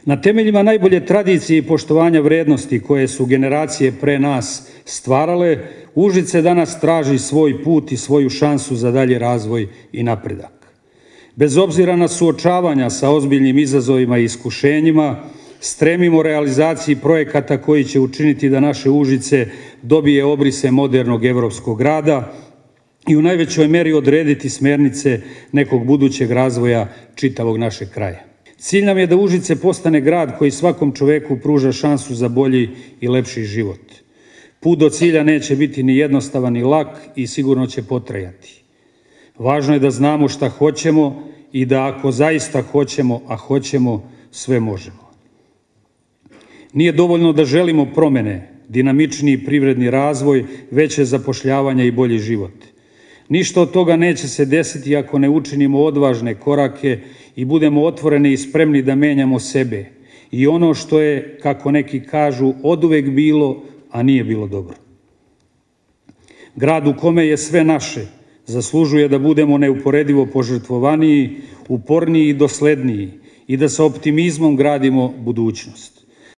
Na temeljima najbolje tradicije i poštovanja vrednosti koje su generacije pre nas stvarale, Užice danas traži svoj put i svoju šansu za dalji razvoj i napredak. Bez obzira na suočavanja sa ozbiljnim izazovima i iskušenjima, stremimo realizaciji projekata koji će učiniti da naše Užice dobije obrise modernog evropskog grada i u najvećoj meri odrediti smernice nekog budućeg razvoja čitavog našeg kraja. Cilj nam je da Užice postane grad koji svakom čoveku pruža šansu za bolji i lepši život. Put do cilja neće biti ni jednostavan ni lak i sigurno će potrajati. Važno je da znamo šta hoćemo i da ako zaista hoćemo, a hoćemo, sve možemo. Nije dovoljno da želimo promene, dinamičniji privredni razvoj, veće zapošljavanje i bolji život. Ništa od toga neće se desiti ako ne učinimo odvažne korake i budemo otvoreni i spremni da menjamo sebe i ono što je, kako neki kažu, oduvek bilo, a nije bilo dobro. Grad u kome je sve naše zaslužuje da budemo neuporedivo požrtvovaniji, uporniji i dosledniji i da sa optimizmom gradimo budućnost.